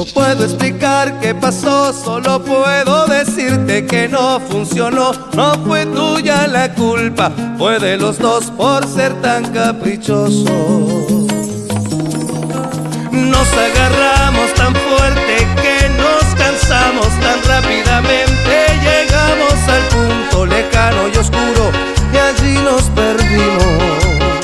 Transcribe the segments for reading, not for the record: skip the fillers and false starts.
No puedo explicar qué pasó, solo puedo decirte que no funcionó. No fue tuya la culpa, fue de los dos por ser tan caprichosos. Nos agarramos tan fuerte que nos cansamos tan rápidamente. Llegamos al punto lejano y oscuro y allí nos perdimos.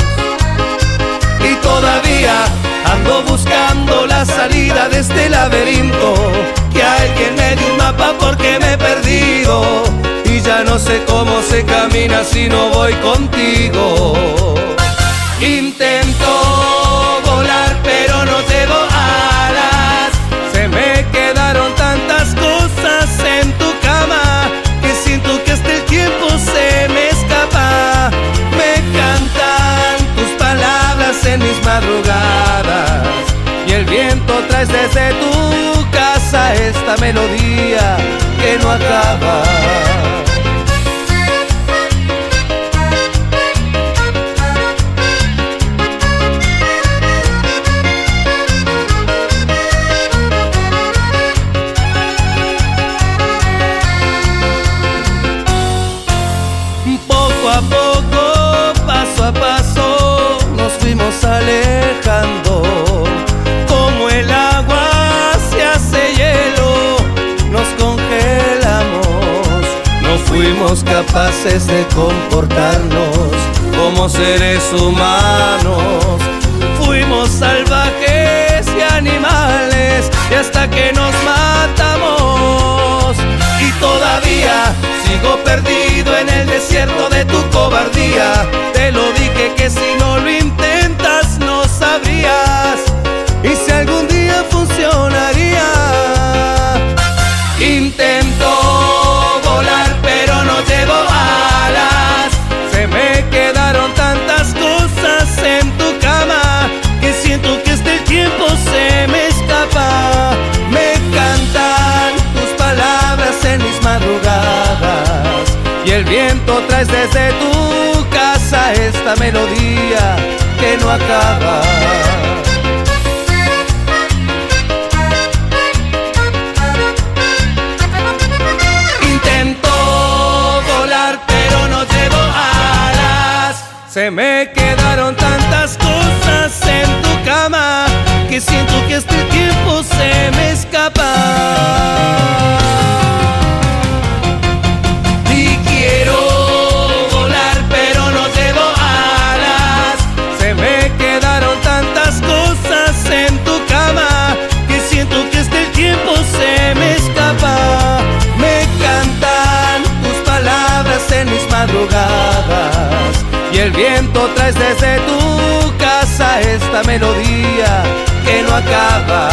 Y todavía ando buscando la salida de este laberinto. Que alguien me dé un mapa porque me he perdido y ya no sé cómo se camina si no voy contigo. Intento volar pero no llevo alas. Se me quedaron tantas cosas en tu cama que siento que hasta el tiempo se me escapa. Me cantan tus palabras en mis madrugadas y el viento traes desde tu casa esta melodía que no acaba. Poco a poco, paso a paso, nos fuimos alejando. Como el agua se hace hielo, nos congelamos. No fuimos capaces de comportarnos como seres humanos. Fuimos salvajes y animales y hasta que nos matamos. Y todavía sigo perdido en el desierto de tu cobardía. Te lo dije que si no lo intentas no sabrías y si algún día funcionaría. Intento volar pero no llevo alas. Se me quedaron tantas cosas en tu cama que siento que hasta el tiempo se me escapa. Me cantan tus palabras en mis madrugadas y el viento traes desde tu casa esta melodía que no acaba. Intento volar pero no llevo alas. Se me quedaron tantas cosas en tu cama que siento que hasta el tiempo se me escapa. Y quiero volar pero no llevo alas. Se me quedaron tantas cosas en tu cama que siento que hasta el tiempo se me escapa. Me cantan tus palabras en mis madrugadas y el viento traes desde tu casa esta melodía que no acaba.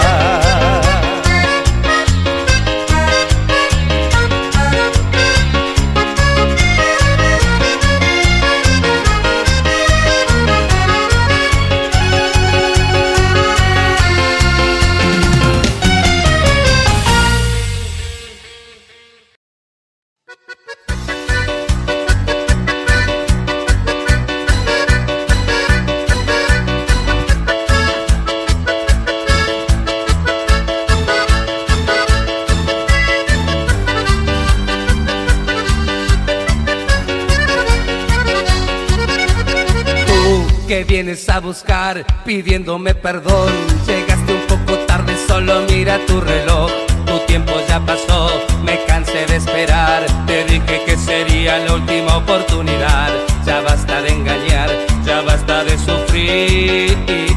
Que vienes a buscar pidiéndome perdón. Llegaste un poco tarde, solo mira tu reloj. Tu tiempo ya pasó, me cansé de esperar. Te dije que sería la última oportunidad. Ya basta de engañar, ya basta de sufrir.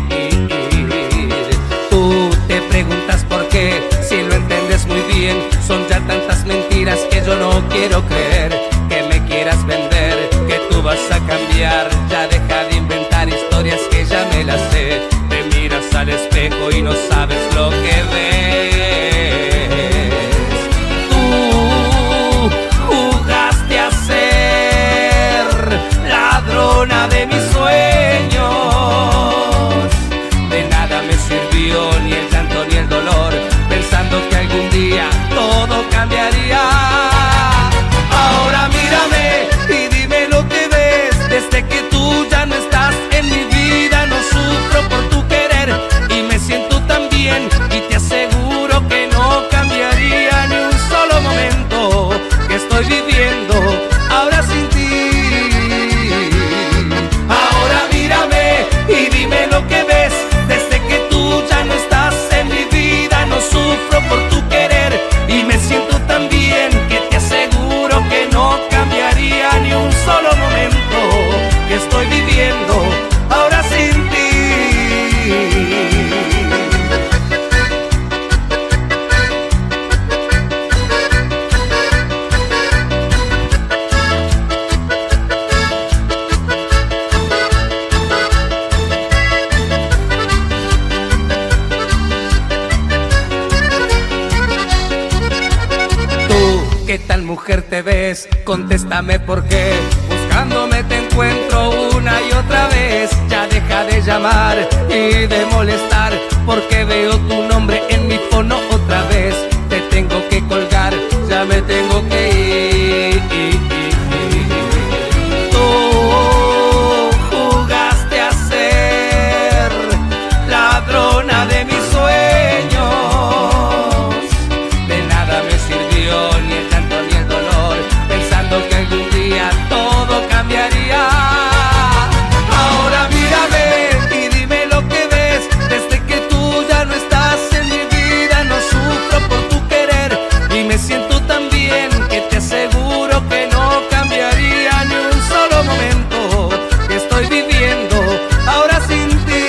Tú te preguntas por qué, si lo entiendes muy bien. Son ya tantas mentiras que yo no quiero creer. Que me quieras vender, que tú vas a cambiar. Ya deja de inventar historias que ya me las sé. Te miras al espejo y no sabes lo que ves. Tú jugaste a ser ladrona de mis sueños. De nada me sirvió ni el llanto ni el dolor, pensando que algún día todo cambiaría. Ahora mírame y dime lo que ves. Desde que tú ya no estás en mi vida, no sufro por tu querer y me siento tan bien y te aseguro mujer te ves? Contéstame por qué. Buscándome te encuentro una y otra vez. Ya deja de llamar y de molestar, porque veo tu nombre en mi fono otra vez. Te tengo que colgar, ya me tengo que ir. Tú jugaste a ser ladrona de mis sueños. De nada me sirvió ni el llanto ni el dolor, pensando que algún día todo cambiaría. Ahora mírame y dime lo que ves. Desde que tú ya no estás en mi vida, no sufro por tu querer y me siento tan bien que te aseguro que no cambiaría ni un solo momento que estoy viviendo ahora sin ti.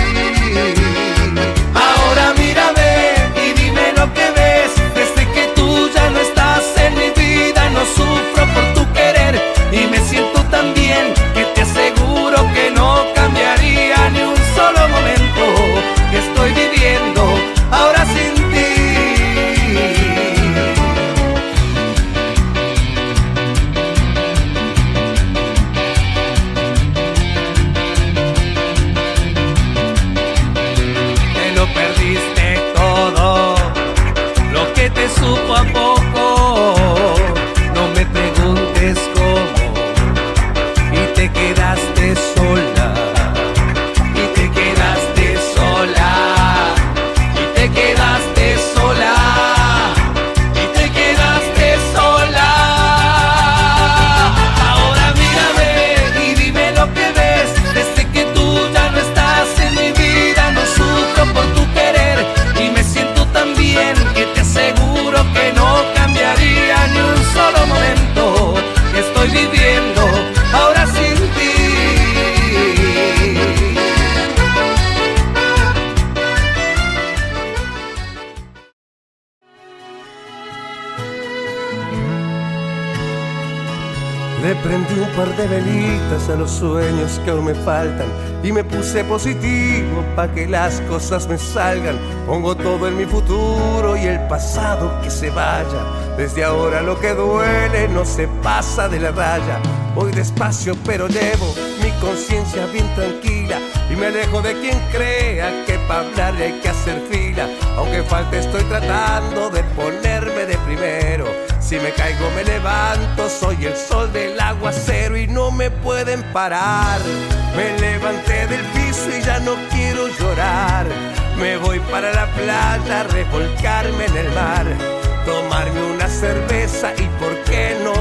Ahora mírame y dime lo que ves. Desde que tú ya no estás en mi vida, no sufro por tu querer y me siento tan bien que te aseguro que no cambiaría ni un solo momento que estoy viviendo ahora sin ti. Te lo perdiste todo, lo que te supo a poco. No me preguntes cómo, y te quedaste sola, y te quedaste sola, y te quedaste sola, y te quedaste sola. Ahora mírame y dime lo que ves. Desde que tú ya no estás en mi vida, no sufro por tu querer y me siento tan bien que te aseguro que no cambiaría ni un solo momento que estoy viviendo ahora sin ti. Le prendí un par de velitas a los sueños que aún me faltan y me puse positivo pa' que las cosas me salgan. Pongo todo en mi futuro y el pasado que se vaya. Desde ahora lo que duele no se pasa de la raya. Voy despacio pero llevo mi conciencia bien tranquila y me alejo de quien crea que pa' hablarle hay que hacer fila. Aunque falte estoy tratando de ponerme de primero. Si me caigo me levanto, soy el sol del aguacero y no me pueden parar. Me levanté del piso y ya no quiero llorar. Me voy para la playa a revolcarme en el mar, tomarme una cerveza y por qué no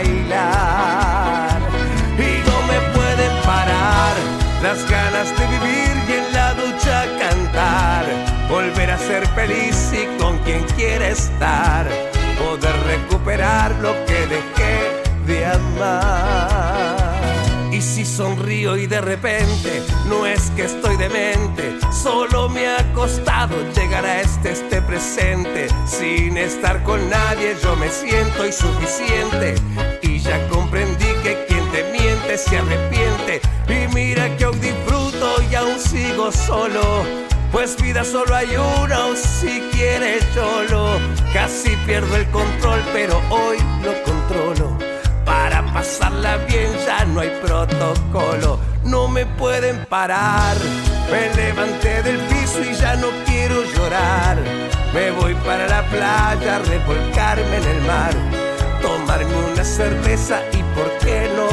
bailar. Y no me pueden parar las ganas de vivir y en la ducha cantar, volver a ser feliz y con quien quiera estar, poder recuperar lo que dejé de amar. Y si sonrío y de repente, no es que estoy demente, solo me ha costado llegar a este presente. Sin estar con nadie yo me siento insuficiente y ya comprendí que quien te miente se arrepiente. Y mira que hoy disfruto y aún sigo solo, pues vida solo hay una, o si quieres solo. Casi pierdo el control, pero hoy lo controlo. Para pasarla bien ya no hay protocolo. No me pueden parar. Me levanté del piso y ya no quiero llorar. Me voy para la playa a revolcarme en el mar, tomarme una cerveza y por qué no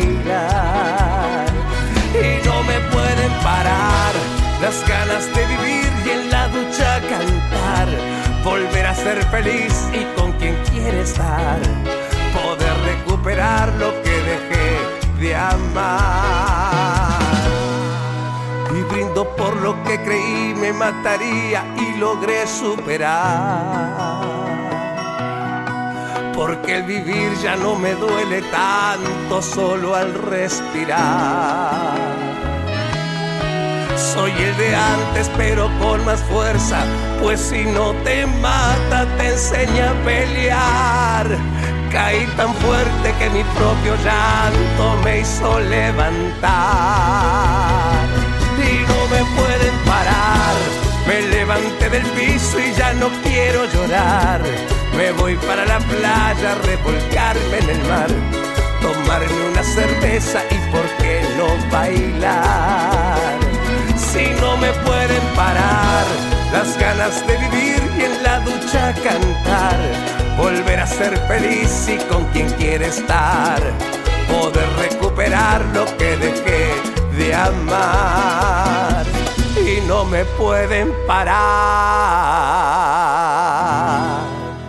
bailar. Y no me pueden parar las ganas de vivir y en la ducha cantar, volver a ser feliz y con quien quiere estar, poder recuperar lo que dejé de amar. Y brindo por lo que creí me mataría y logré superar, porque el vivir ya no me duele tanto solo al respirar. Soy el de antes pero con más fuerza, pues si no te mata te enseña a pelear. Caí tan fuerte que mi propio llanto me hizo levantar. Y no me pueden parar. Me levanté del piso y ya no quiero llorar. Me voy para la playa, revolcarme en el mar, tomarme una cerveza y por qué no bailar. Si no me pueden parar las ganas de vivir y en la ducha cantar, volver a ser feliz y con quien quiere estar, poder recuperar lo que dejé de amar. Y no me pueden parar.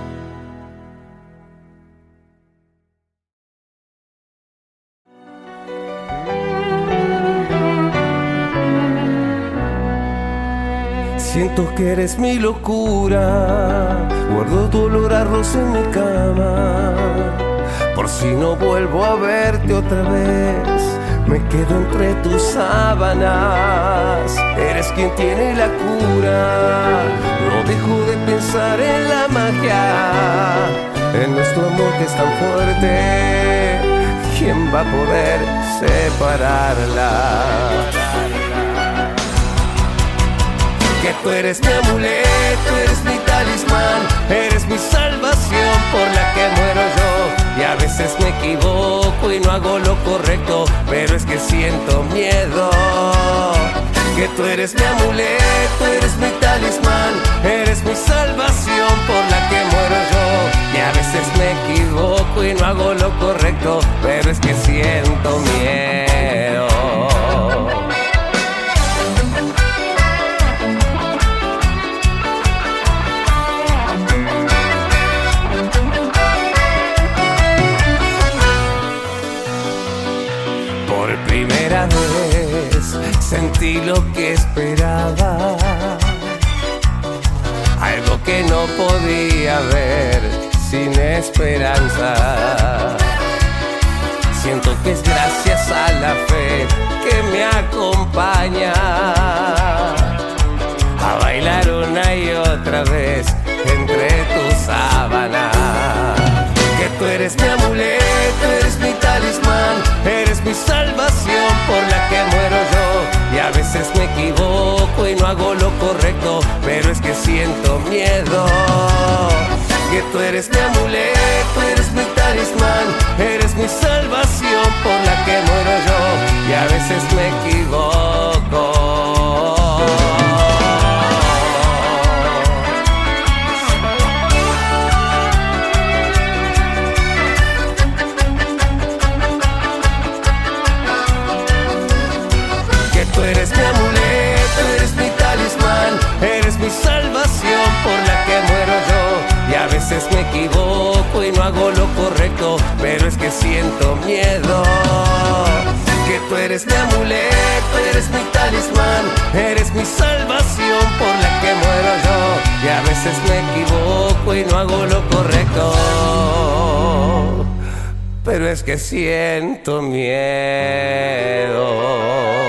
Siento que eres mi locura, guardo tu olor a rosa en mi cama, por si no vuelvo a verte otra vez, me quedo entre tus sábanas. Eres quien tiene la cura, no dejo de pensar en la magia, en nuestro amor que es tan fuerte, ¿quién va a poder separarla? Que tú eres mi amuleto, eres mi talismán, eres mi salvación por la que muero yo. Y a veces me equivoco y no hago lo correcto, pero es que siento miedo. Que tú eres mi amuleto, eres mi talismán, eres mi salvación por la que muero yo. Y a veces me equivoco y no hago lo correcto, pero es que siento miedo. Primera vez sentí lo que esperaba, algo que no podía ver sin esperanza. Siento que es gracias a la fe que me acompaña a bailar una y otra vez entre tus sábanas. Que tú eres mi amuleto, eres mi talismán, eres mi salvación por la que muero yo. Y a veces me equivoco y no hago lo correcto, pero es que siento miedo. Que tú eres mi amuleto, eres mi talismán, eres mi salvación por la que muero yo. Y a veces me equivoco. Tú eres mi amuleto, eres mi talismán, eres mi salvación por la que muero yo. Y a veces me equivoco y no hago lo correcto, pero es que siento miedo. Que tú eres mi amuleto, eres mi talismán, eres mi salvación por la que muero yo. Y a veces me equivoco y no hago lo correcto, pero es que siento miedo.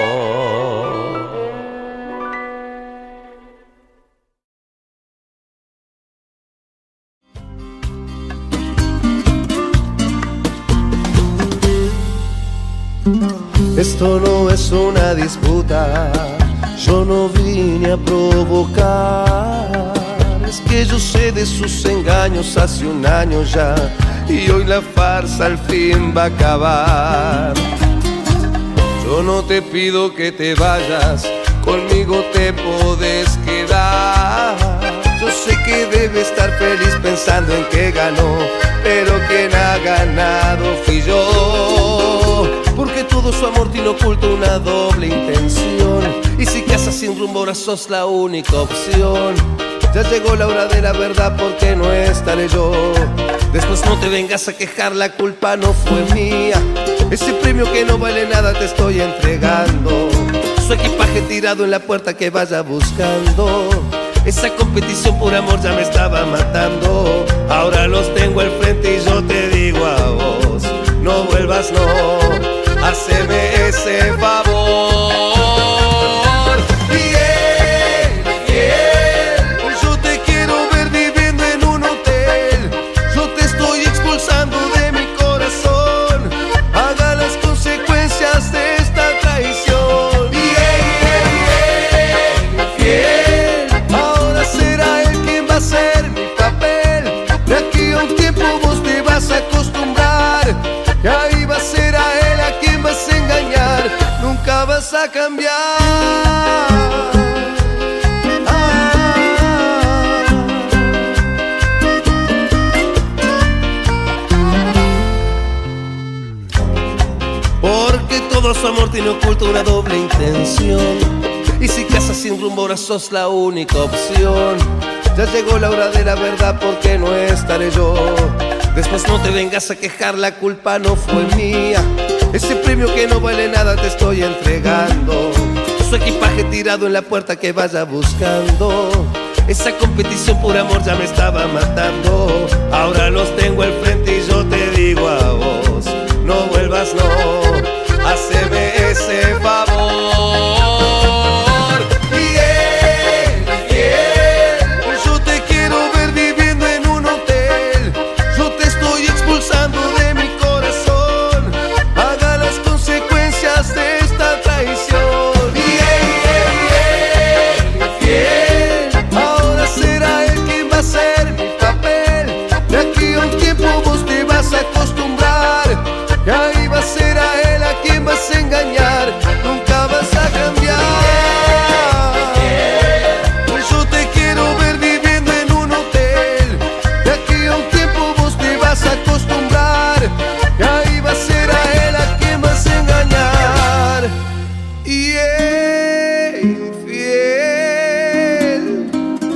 Esto no es una disputa, yo no vine a provocar. Es que yo sé de sus engaños hace un año ya, y hoy la farsa al fin va a acabar. Yo no te pido que te vayas, conmigo te podés quedar. Yo sé que debe estar feliz pensando en que ganó, pero quien ha ganado fui yo. Porque todo su amor tiene oculto una doble intención, y si casas sin rumbo ahora sos la única opción. Ya llegó la hora de la verdad porque no estaré yo. Después no te vengas a quejar, la culpa no fue mía. Ese premio que no vale nada te estoy entregando. Su equipaje tirado en la puerta que vaya buscando. Esa competición por amor ya me estaba matando. Ahora los tengo al frente y yo te digo a vos: no vuelvas, no, haceme ese favor. Yo te quiero ver viviendo en un hotel. Yo te estoy expulsando de mi corazón. Haga las consecuencias de esta traición. Ahora será él quien va a hacer mi papel. De aquí vas a cambiar. Porque todo su amor tiene oculta una doble intención. Y si casas sin rumbo ahora sos la única opción. Ya llegó la hora de la verdad, porque no estaré yo. Después no te vengas a quejar, la culpa no fue mía. Ese premio que no vale nada te estoy entregando. Su equipaje tirado en la puerta que vaya buscando. Esa competición por amor ya me estaba matando. Ahora los tengo al frente y yo te digo a vos: no vuelvas, no, haceme ese favor. Yo te quiero ver viviendo en un hotel. Yo te estoy expulsando de mi corazón. Haga las consecuencias de esta traición. Ahora será él quien va a hacer mi papel. De aquí a un tiempo vos te vas a acostumbrar. Y ahí va a ser a él a quien vas a engañar. Nunca vas a cambiar. Yo te quiero ver viviendo en un hotel. De aquí a un tiempo vos te vas a acostumbrar. Y ahí va a ser a él a quien vas a engañar. Y infiel.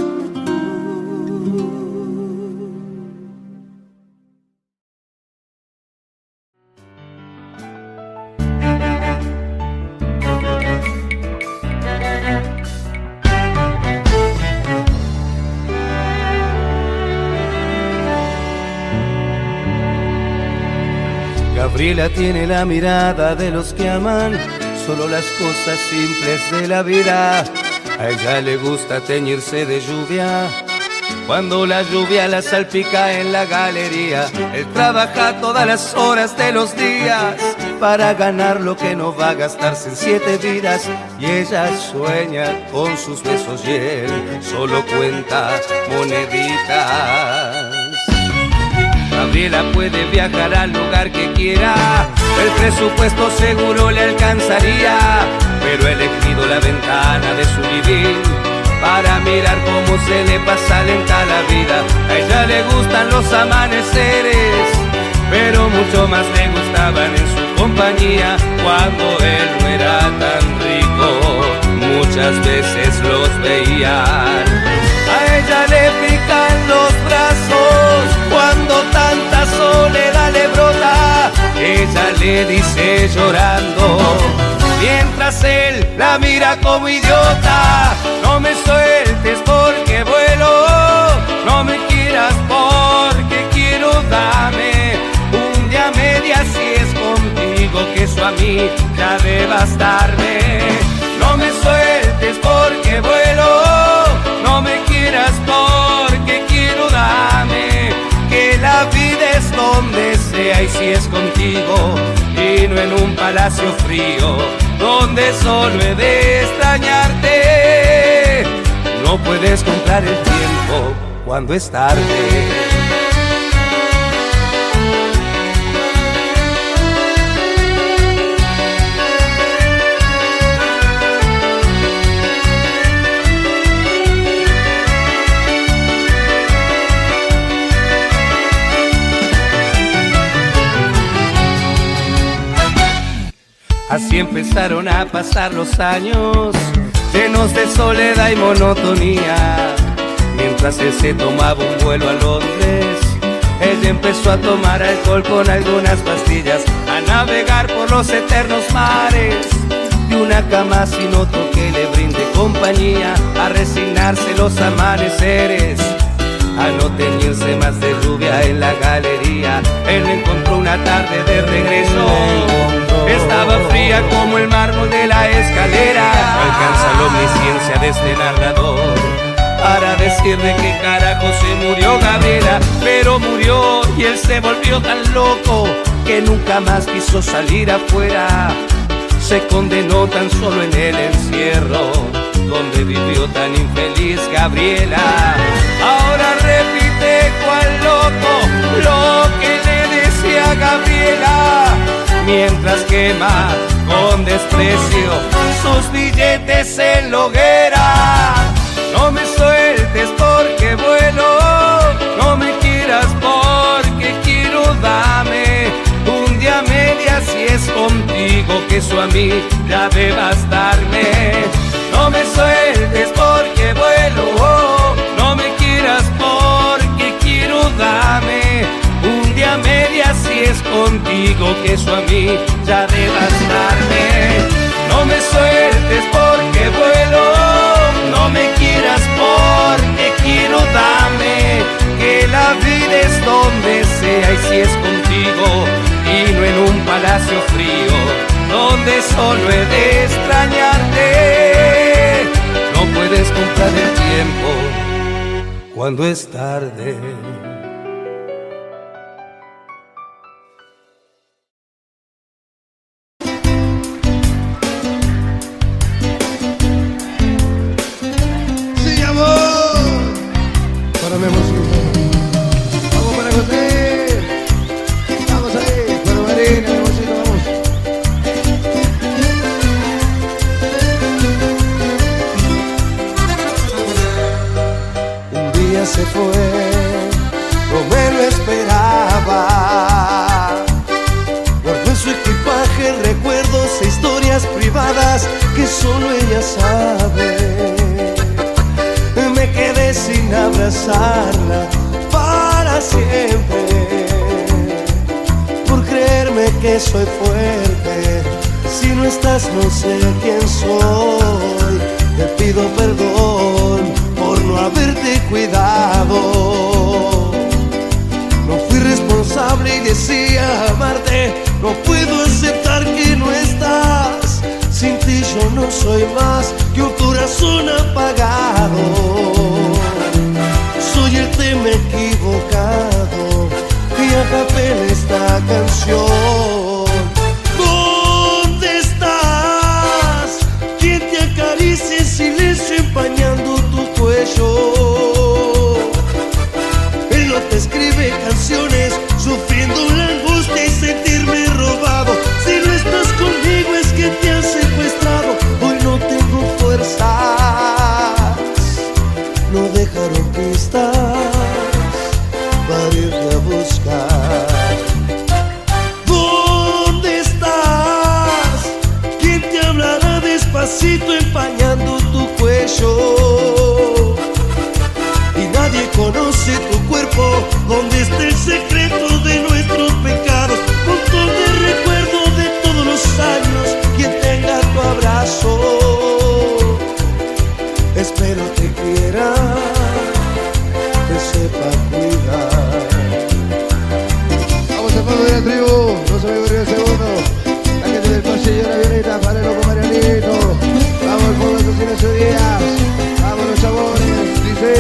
Gabriela tiene la mirada de los que aman solo las cosas simples de la vida. A ella le gusta teñirse de lluvia cuando la lluvia la salpica en la galería. Él trabaja todas las horas de los días para ganar lo que no va a gastarse en 7 vidas. Y ella sueña con sus besos y él solo cuenta moneditas. Gabriela puede viajar al lugar que quiera, el presupuesto seguro le alcanzaría, pero he elegido la ventana de su living para mirar cómo se le pasa lenta la vida. A ella le gustan los amaneceres, pero mucho más le gustaban en su compañía. Cuando él no era tan rico, muchas veces los veían. A ella le pican los brazos cuando tanta soledad le brota. Ella le dice llorando, mientras él la mira como idiota: no me sueltes porque vuelo, no me quieras porque quiero, dame un día media si es contigo, que eso a mí ya debe bastarme. No me sueltes porque vuelo, no me quieras porque quiero, dame que la vida es donde sea y si es contigo y no en un palacio frío donde solo he de extrañarte. No puedes comprar el tiempo cuando es tarde. Así empezaron a pasar los años, llenos de soledad y monotonía. Mientras él se tomaba un vuelo a Londres, ella empezó a tomar alcohol con algunas pastillas, a navegar por los eternos mares de una cama sin otro que le brinde compañía, a resignarse los amaneceres, a no teñirse más de lluvia en la galería. Él encontró una tarde de regreso, estaba fría como el mármol de la escalera. No alcanza la omnisciencia de este narrador para decir de qué carajo se murió Gabriela, pero murió y él se volvió tan loco que nunca más quiso salir afuera. Se condenó tan solo en el encierro donde vivió tan infeliz Gabriela. Ahora repite cual loco lo que le decía Gabriela, mientras quema con desprecio sus billetes en la hoguera. No me sueltes porque vuelo, no me quieras porque quiero, dame un día media si es contigo, que eso a mí ya de bastarme. No me sueltes porque vuelo, no me quieras porque quiero, dame un día media si es contigo, que eso a mí ya de bastarme. No me sueltes porque vuelo, no me quieras porque quiero, dame que la vida es donde sea y si es contigo y no en un palacio frío donde solo he de extrañarte. No puedes comprar el tiempo cuando es tarde. Se fue, no me lo esperaba. Guardó en su equipaje recuerdos e historias privadas que solo ella sabe. Me quedé sin abrazarla para siempre, por creerme que soy fuerte. Si no estás no sé quién soy. Te pido perdón por no haberte cuidado. No fui responsable y decía amarte. No puedo aceptar que no estás. Sin ti yo no soy más que un corazón apagado. Soy el tema equivocado y acapela esta canción. ¿Dónde estás? ¿Quién te acaricia en silencio empañando tu cuello? Él no te escribe canciones sufriendo la angustia y sentirme robado. Si no estás conmigo es que te han secuestrado. Hoy no tengo fuerzas, no dejaron pistas para irte a buscar. ¿Dónde estás? ¿Quién te hablará despacito empañando tu cuello? Y nadie conoce tu cuerpo, donde está el secreto de nuestros pecados. Montón de recuerdos de todos los años, quien tenga tu abrazo. Espero te quiera, te sepa cuidar. Vamos al fondo de la tribu, no se me ocurrió el segundo. La gente del pasillo, la violeta, para el loco Marianito. Vamos al fondo de tus silencio días. Vamos los chabones, dice.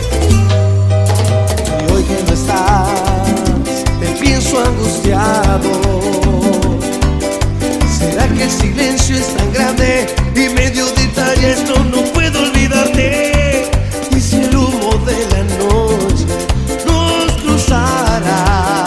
Y hoy que no estás, te pienso angustiado. ¿Será que el silencio es tan grande y medio detalle esto no puedo olvidarte? Y si el humo de la noche nos cruzara,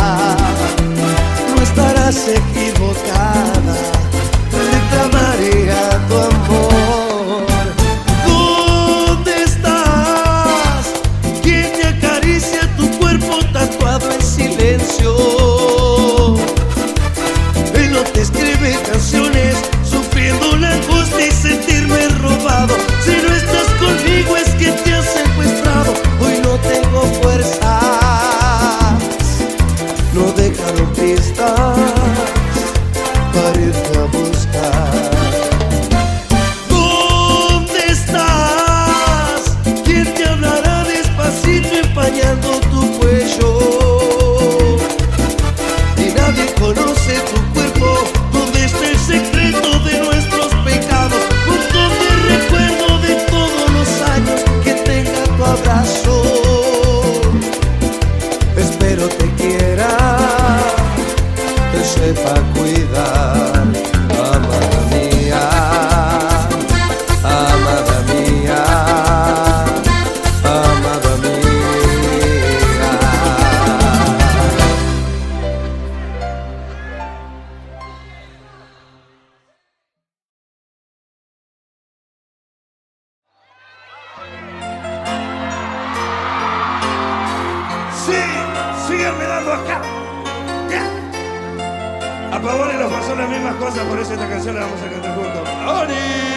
no estarás equivocada, reclamaría tu amor. ¿Dónde estás? ¿Quién te acaricia tu cuerpo tatuado en silencio? Él no te escribe canciones sufriendo la angustia y sentirme síganme dando acá. Ya. A Pavone nos pasó las mismas cosas, por eso esta canción la vamos a cantar juntos. ¡Pavone!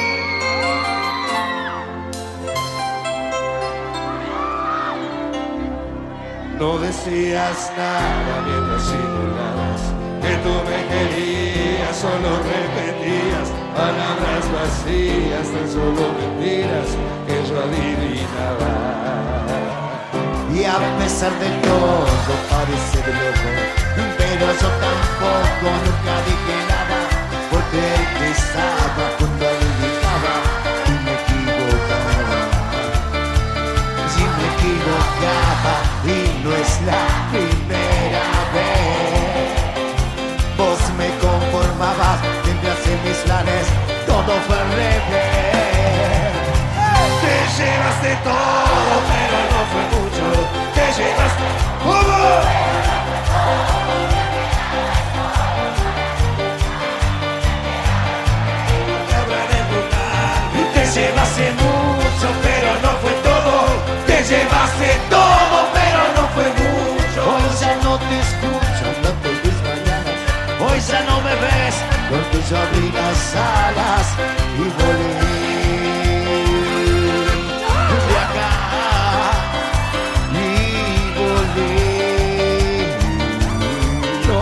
No decías nada mientras simulabas que tú me querías, solo repetías palabras vacías, tan solo mentiras que yo adivinaba. Y a pesar de todo parece de loco, pero yo tampoco nunca dije nada, porque el que estaba junto a él indicaba y me equivocaba. Si me equivocaba y no es la primera vez, vos me conformabas mientras en mis planes todo fue al revés. Te llevaste todo, pero no fue mucho. Te llevaste... ¿Cómo? Te llevaste mucho, pero no fue todo. Te llevaste todo, pero no fue mucho. Hoy ya no te escucho, no te ves mañana. Hoy ya no me ves, porque yo abrí las alas y volví de acá. Y volví. No.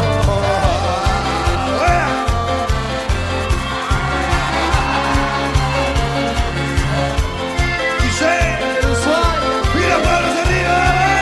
Dice, mira Pablo arriba.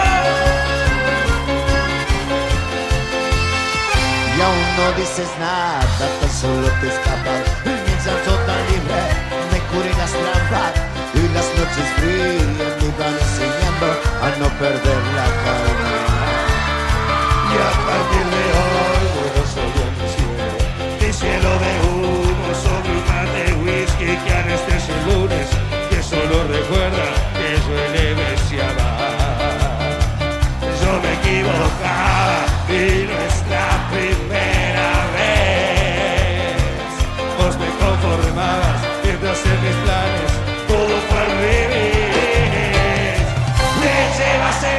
Y aún no dices nada, tan solo te escapas. Mientras yo tan libre me curé las trampas y las noches frías me van enseñando a no perder la calma. Y a partir de hoy vuelo sobre el cielo, de cielo de humo sobre un mar de whisky que anestesia el lunes, que solo recuerda que yo elevenciaba. Yo me equivocaba y no es la primera vez. Vos me conformabas mientras en mis planes todo fue al revés. Me llevaste.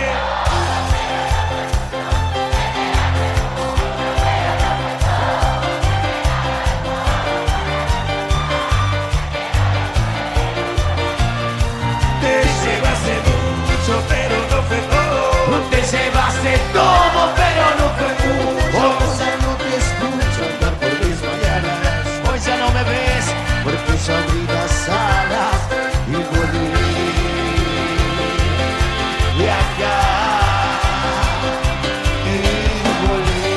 Te llevaste mucho, pero no fue todo. Te llevaste todo, pero no fue mucho. Hoy ya no te escucho andar por mis mañanas. Hoy ya no me ves, porque yo abrí las alas y volví de acá. Y volví.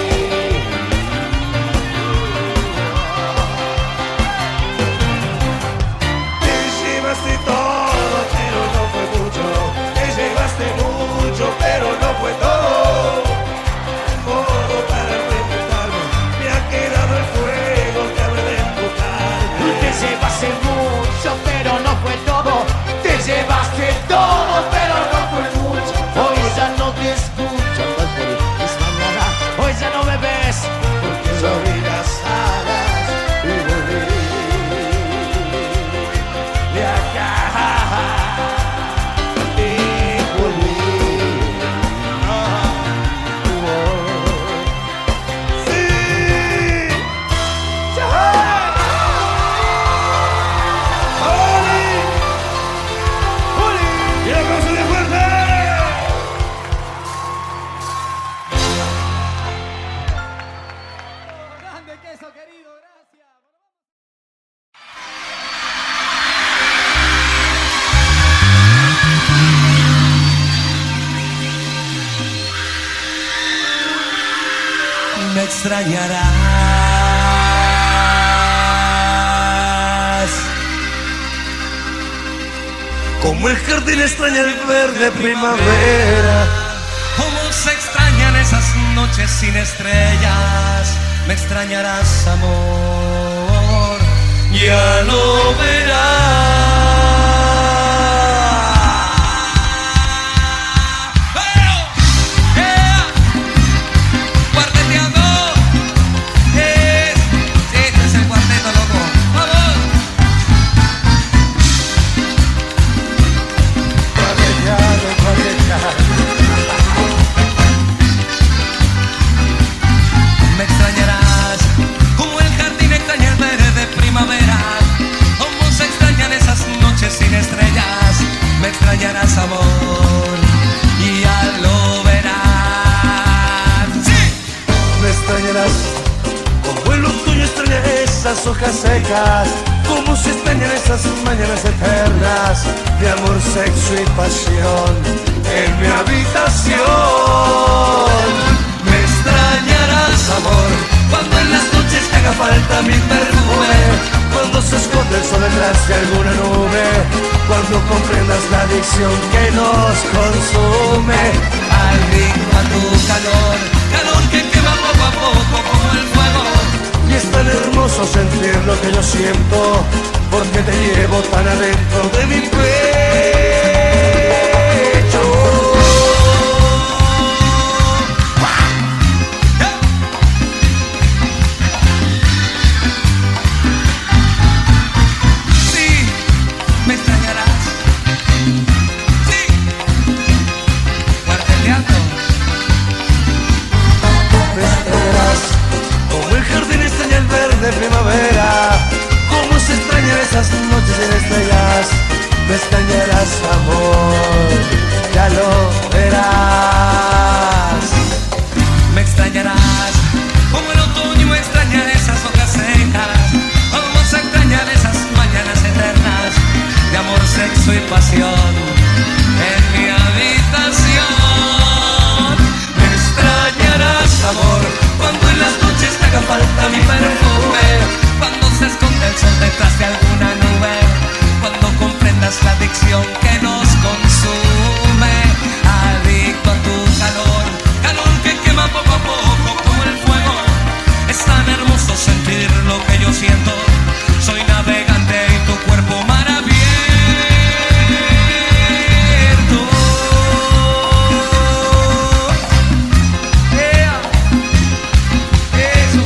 Te llevaste todo, pero no fue mucho. Te llevaste mucho, pero no fue todo. Modo para reinventarme, me ha quedado el fuego que habré de empujarme. Te llevaste mucho, pero no fue todo. Te llevaste todo, pero no fue mucho. Hoy ya no te escucho andar por mis mañanas. Hoy ya no me ves, porque yo abrí las alas y volví de acá. Y volví. ¡Sí! ¡Oli! ¡Oli! ¡Y el aplauso de fuerte! Grande queso, querido, gracias. Me extrañarás como el jardín extraña el verde primavera. Como se extrañan esas noches sin estrellas, me extrañarás, amor, ya lo verás. Cuarteteando, este es el cuarteto, loco, vamos. secas, como se extrañan esas mañanas eternas de amor, sexo y pasión en mi habitación. Me extrañarás, amor, cuando en las noches te haga falta mi perfume, cuando se esconde el sol detrás de alguna nube, cuando comprendas la adicción que nos consume. Adicto a tu calor, calor que quema poco a poco como el fuego. Y es tan hermoso sentir lo que yo siento, porque te llevo tan adentro de mi pecho. Sí, me extrañarás. Sí, cuarteteando. Me extrañarás, como el jardín extraña el verde primavera, como se extrañan esas noches sin estrellas. Me extrañarás, amor, ya lo verás. Me extrañarás, como el otoño extraña esas hojas secas, como se extrañan esas mañanas eternas de amor, sexo y pasión en mi habitación. Me extrañarás, amor, cuando en las noches te haga falta mi perfume, cuando se esconde el sol detrás de alguna nube, cuando comprendas la adicción que nos consume. Adicto a tu calor, calor que quema poco a poco como el fuego. Es tan hermoso sentir lo que yo siento. Soy navegante y tu cuerpo mar abierto. Eso.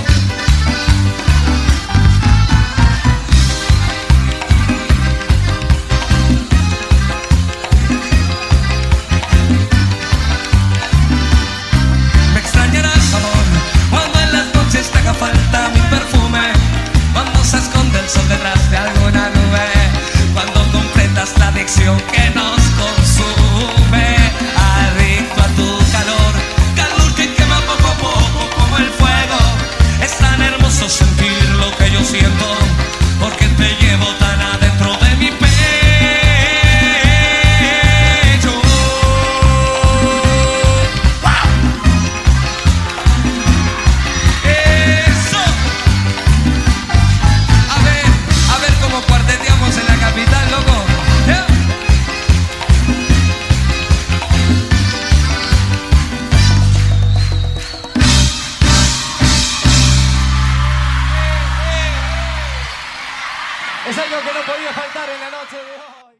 Me extrañarás, amor, cuando en las noches te haga falta mi perfume, cuando se esconde el sol detrás de alguna nube, cuando comprendas la adicción que nos consume. Adicto a tu calor, calor que quema poco a poco como el fuego. Es tan hermoso sentir lo que yo siento, porque te llevo tan adentro de mi pecho. Eso. A ver cómo cuarteteamos en la capital, loco. Es algo que no podía faltar en la noche de hoy.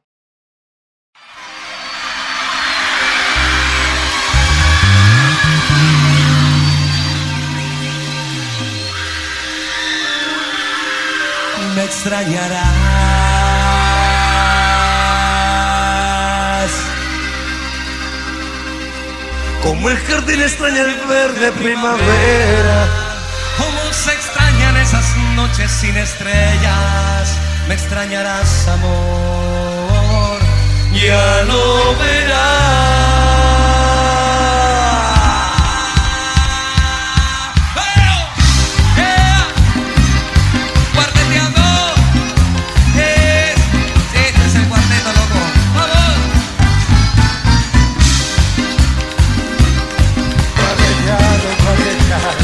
Me extrañarás. Como el jardín extraña el verde primavera, Cómo se extrañan esas noches sin estrellas. Me extrañarás, amor, ya lo verás. Cuarteteando. Este es el cuarteto, loco. ¡Vamos! cuarteteado, cuarteteado.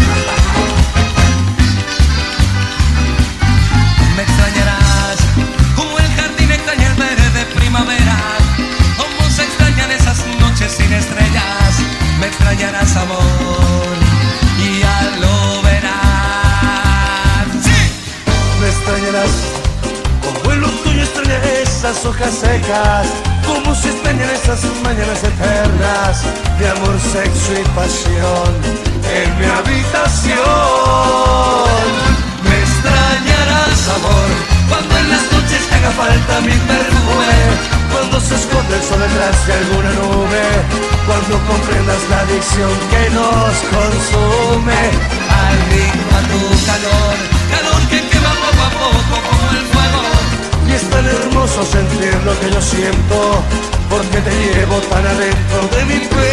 Me extrañarás, como el jardín extraña el verde primavera, como se extrañan esas noches sin estrellas. Me extrañarás, amor, y ya lo verás. ¡Sí! Me extrañarás, como el otoño extraña esas hojas secas, como se extrañan esas mañanas eternas de amor, sexo y pasión en mi habitación. Me extrañarás, amor, cuando en las noches te haga falta mi perfume, Cuando se esconde el sol detrás de alguna nube, cuando comprendas la adicción que nos consume. adicto a tu calor, calor que quema poco a poco como el fuego. Y es tan hermoso sentir lo que yo siento, porque te llevo tan adentro de mi pecho.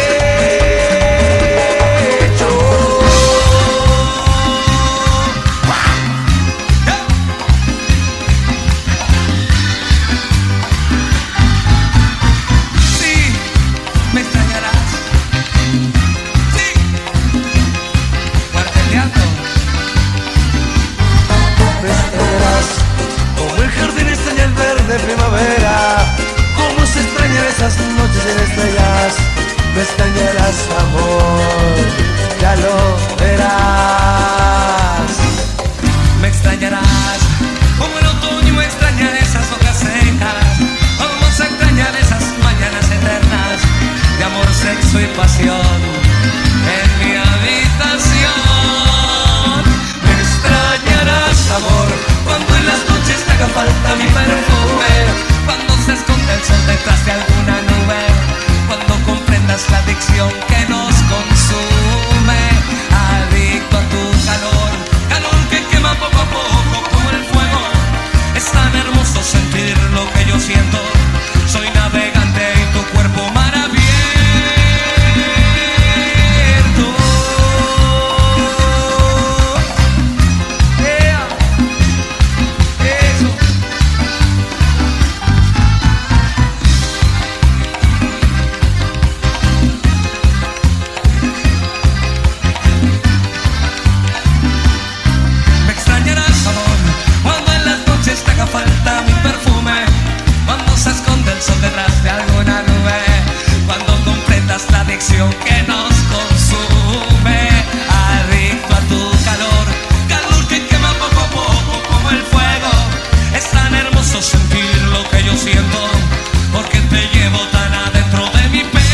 hizo sentir lo que yo siento, porque te llevo tan adentro de mi pecho.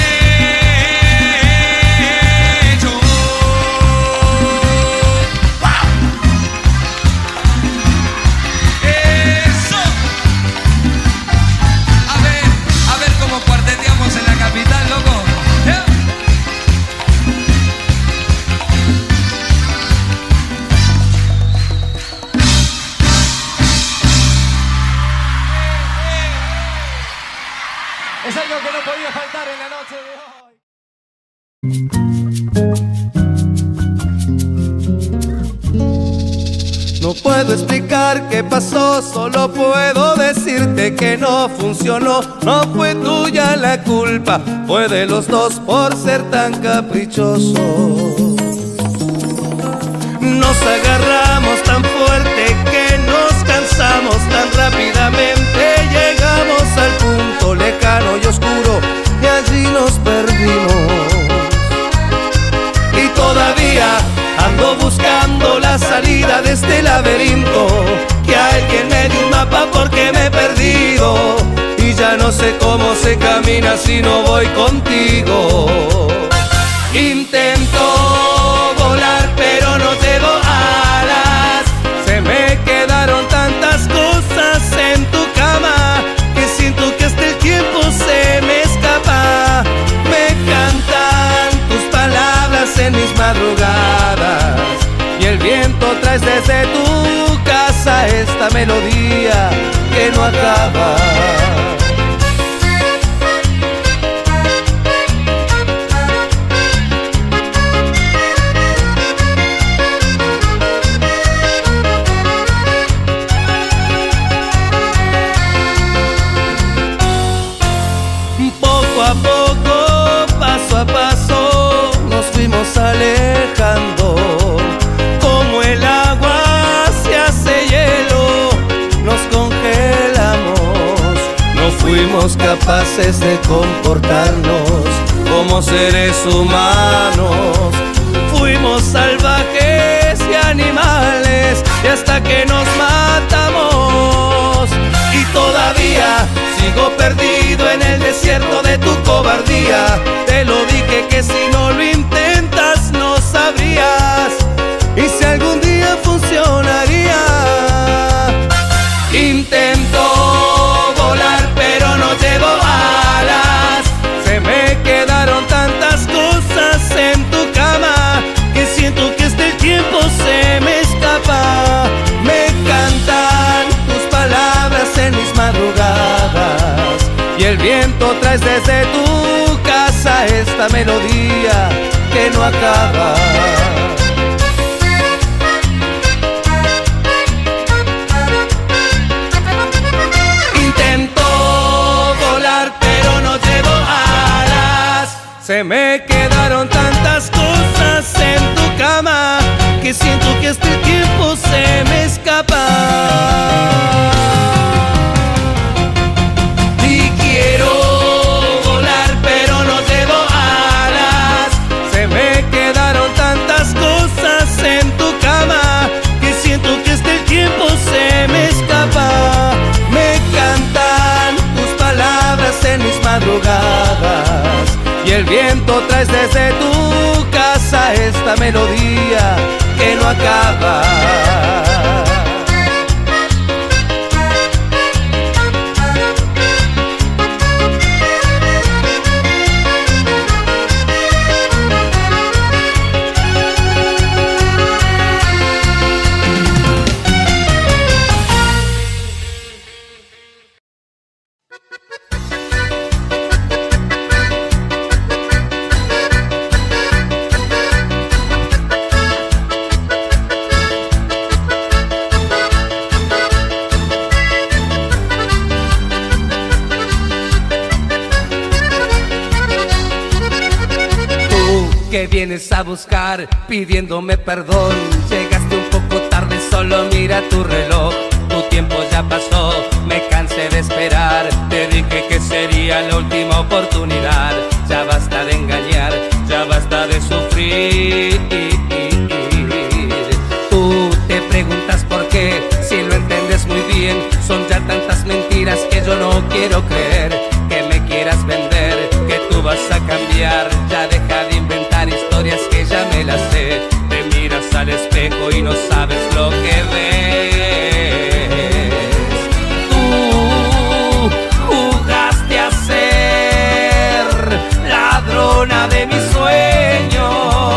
Eso. A ver cómo cuarteteamos en la capital, loco. ¿Yeah? Es algo que no podía faltar en la noche de hoy. No puedo explicar qué pasó, solo puedo decirte que no funcionó. No fue tuya la culpa, fue de los dos por ser tan caprichosos. Nos agarramos tan fuerte que nos cansamos tan rápidamente. Llegamos al punto lejano y oscuro y allí nos perdimos. Y todavía ando buscando la salida de este laberinto. Que alguien me dé un mapa porque me he perdido y ya no sé cómo se camina si no voy contigo. Intento volar pero no tengo alas. Se me quedaron tantas cosas en tu cama que siento que hasta el tiempo se me escapa. Me cantan tus palabras en mis madrugadas y el viento traes desde tu casa esta melodía que no acaba. Poco a poco, paso a paso, nos fuimos alejando. Como el agua se hace hielo, nos congelamos. No fuimos capaces de comportarnos como seres humanos. Fuimos salvajes y animales y hasta que nos matamos. Y todavía sigo perdido en el desierto de tu cobardía. Te lo dije que si no lo intentas no sabrías y si algún día funcionaría. Intento volar pero no llevo alas. Se me quedaron tantas cosas en tu cama que siento que hasta el tiempo se me escapa. Me cantan tus palabras en mis madrugadas y el viento traes desde tu casa esta melodía que no acaba. Intento volar pero no llevo alas. Se me quedaron tantas cosas en tu cama que siento que hasta el tiempo se me escapa. Y quiero volar pero no llevo alas. Se me quedaron tantas cosas en tu cama que siento que hasta el tiempo se me escapa. Me cantan tus palabras en mis madrugadas y el viento traes desde tu casa esta melodía que no acaba. Que vienes a buscar pidiéndome perdón. Llegaste un poco tarde, solo mira tu reloj. Tu tiempo ya pasó, me cansé de esperar. Te dije que sería la última oportunidad. Ya basta de engañar, ya basta de sufrir. Tú te preguntas por qué, si lo entiendes muy bien. Son ya tantas mentiras que yo no quiero creer, que me quieras vender, que tú vas a cambiar. Ya deja de inventar historias que ya me las sé. Te miras al espejo y no sabes lo que ves. Tú jugaste a ser ladrona de mis sueños.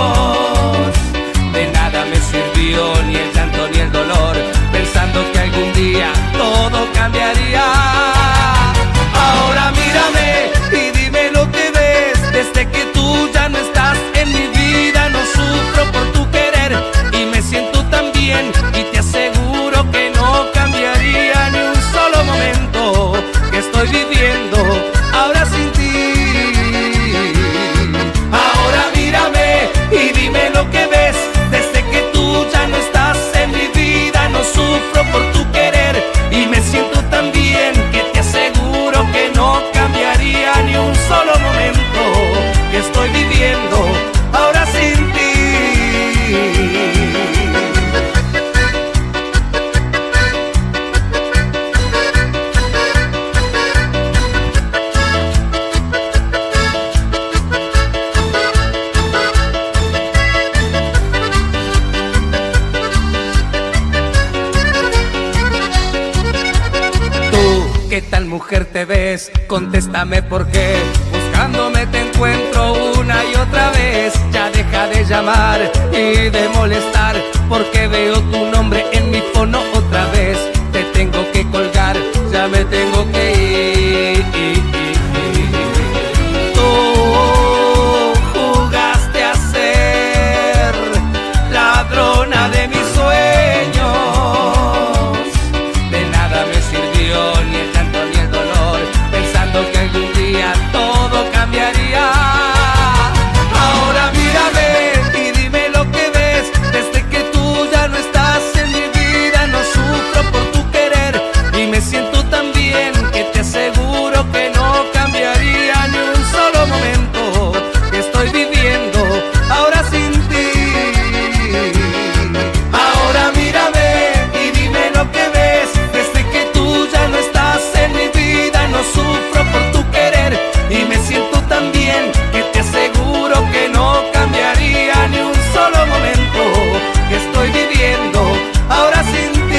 De nada me sirvió ni el llanto ni el dolor, pensando que algún día todo cambiaría. Ahora mírame y dime lo que ves. Desde que tú ya no estás en mi vida, no sufro por tu querer y me siento tan bien, y te aseguro que no cambiaría ni un solo momento que estoy viviendo ahora sin ti. Ahora mírame y dime lo que ves. Desde que tú ya no estás en mi vida, no sufro por tu querer y me siento tan bien, que te aseguro que no cambiaría ni un solo momento que estoy viviendo ahora sin ti. ¿Qué tal mujer te ves? Contéstame por qué. Buscándome te encuentro una y otra vez. Ya deja de llamar y de molestar, porque veo tu nombre en mi fono otra vez. Te tengo que colgar, ya me tengo que ir. Tú jugaste a ser ladrona de mis sueños. De nada me sirvió ni el llanto ni el dolor, pensando que algún día todo cambiaría. Ahora mírame y dime lo que ves. Desde que tú ya no estás en mi vida, no sufro por tu querer y me siento tan bien, que te aseguro que no cambiaría ni un solo momento que estoy viviendo ahora sin ti. Ahora mírame y dime lo que ves. Desde que tú ya no estás en mi vida, no sufro por tu querer y me siento tan bien, que te aseguro que no cambiaría ni un solo momento que estoy viviendo ahora sin ti.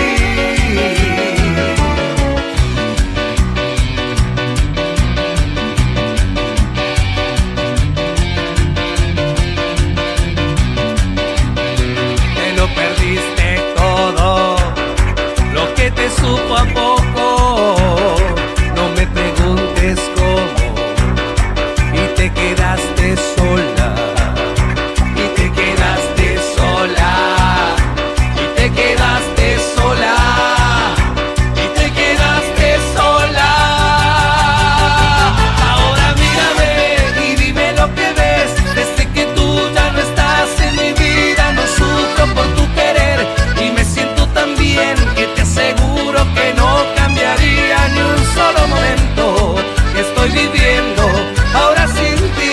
Te lo perdiste todo, lo que te supo a poco. No me preguntes cómo, y te quedaste sola, y te quedaste sola, y te quedaste sola, y te quedaste sola. Ahora mírame y dime lo que ves. Desde que tú ya no estás en mi vida, no sufro por tu querer y me siento tan bien, que te aseguro que no cambiaría ni un solo momento que estoy viviendo ahora sin ti.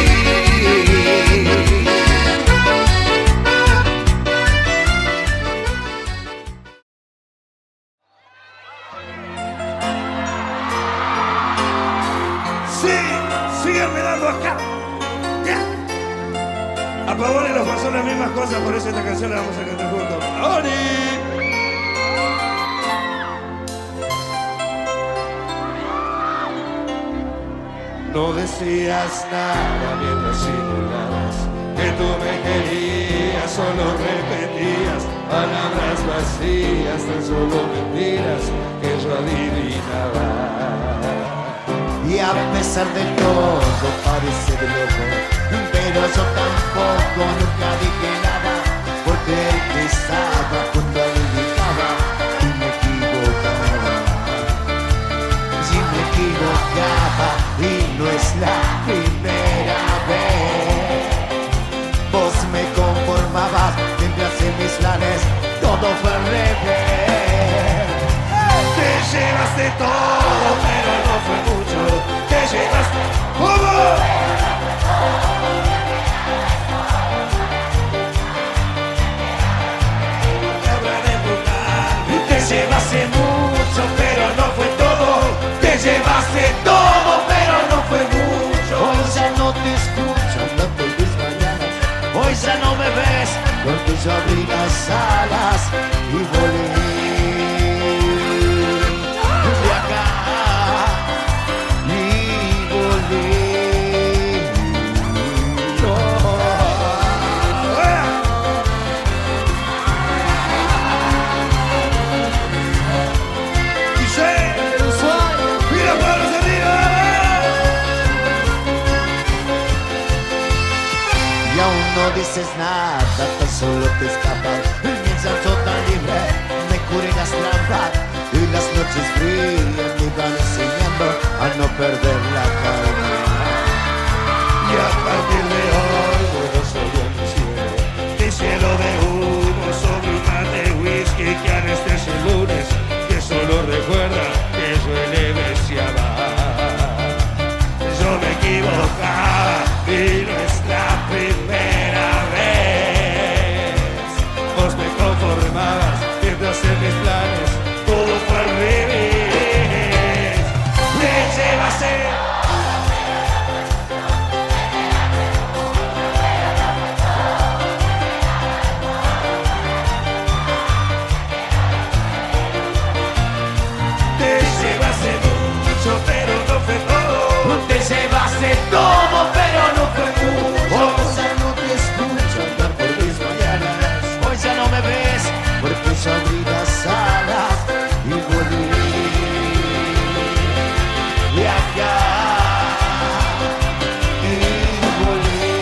Sí, síganme dando acá. Ya. A Pavone nos pasó las mismas cosas, por eso esta canción la vamos a cantar juntos. ¡Pavone! No decías nada mientras simulabas que tú me querías, solo repetías palabras vacías, tan solo mentiras que yo adivinaba. Y a pesar de todo parece de loco, pero yo tampoco nunca dije nada, porque el que estaba junto a mí gritaba y me equivocaba. Si me equivocaba y no es la primera vez, vos me conformabas mientras en mis planes todo fue al revés. Te llevaste todo, pero no fue mucho. Te llevaste... ¿Cómo? Te llevaste mucho, pero no fue alas y volé de acá y volé. Y aún no dices nada, tan solo te escapas. Piensas tan libre, me curé las trampas. Y las noches frías me van enseñando a no perder la calma. Y a partir de hoy puedo soñar mi cielo, de cielo de humo sobre un mar de whisky que anestesia el lunes, que solo recuerda que suele desear. Yo me equivocaba y no es la primera vez. Vos me conformabas mientras en mis planes todo fue al revés. Me llevaste. Pero no fue todo. Te llevaste todo, pero no fue mucho. Hoy ya no te escucho andar por mis mañanas. Hoy ya no me ves porque yo abrí las alas y volví de acá y volví.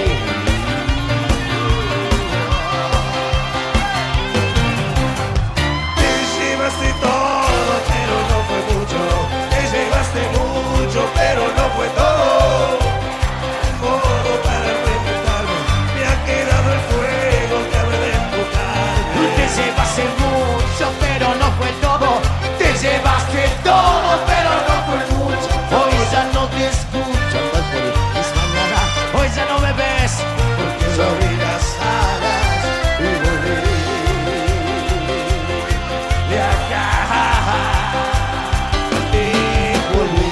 Te llevaste todo, pero no fue mucho. Te llevaste mucho, pero no fue todo. Modo para reinventarme, me ha quedado el fuego que habré de empujarme. Te llevaste mucho, pero no fue todo. Te llevaste todo, pero no fue mucho. Hoy ya no te escucho andar por mis mañanas. Hoy ya no me ves porque yo abrí las alas y volví de acá y volví.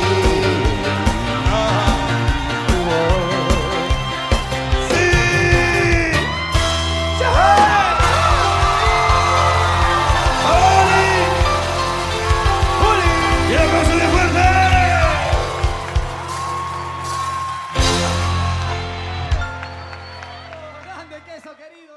¡Sí! ¡Oli! ¡Oli! ¡Y aplauso de fuerza! Grande queso, querido.